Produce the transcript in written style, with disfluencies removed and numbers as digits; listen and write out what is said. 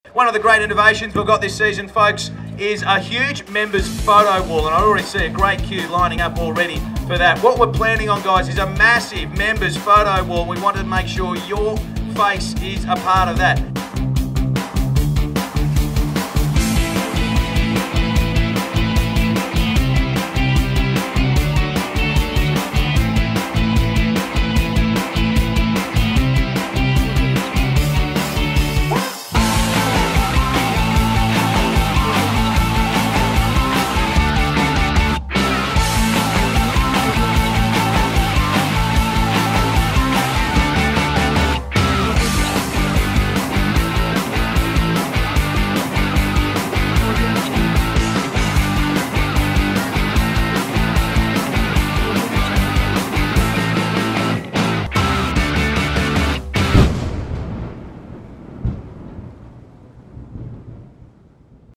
One of the great innovations we've got this season, folks, is a huge members photo wall, and I already see a great queue lining up already for that. What we're planning on, guys, is a massive members photo wall. We wanted to make sure your face is a part of that.